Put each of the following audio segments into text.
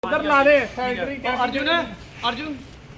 इधर ला दे सेंट्री अर्जुन अर्जुन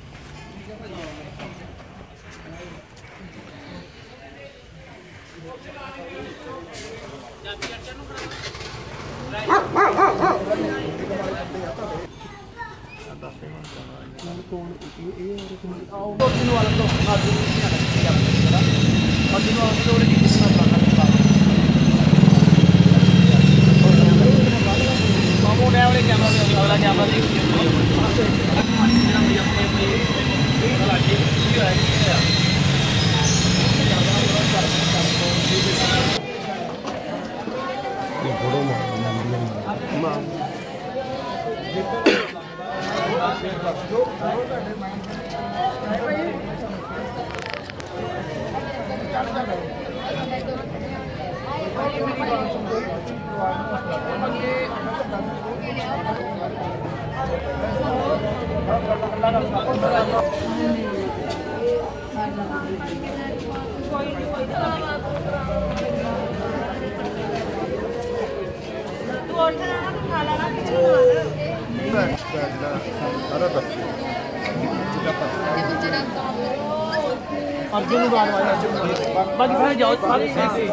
अर्जुन बाकी सारे जाओ सारे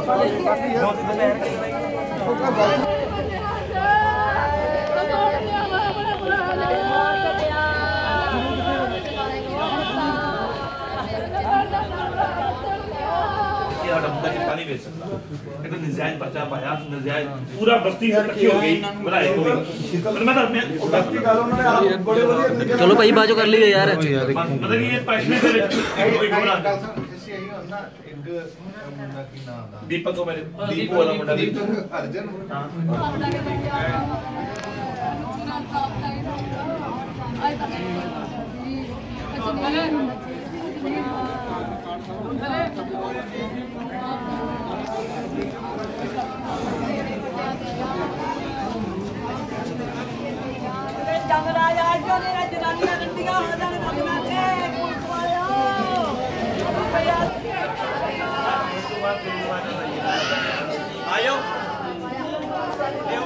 पानी बेच सकता नजायज बचा पाया नजायज पूरा बस्ती है इकट्ठी हो गई बनाए को चलो भाई बाजू कर ली यार मतलब ये पैशनेट है दीपक को मेरे दीपू वाला मुंडा अर्जुन आयो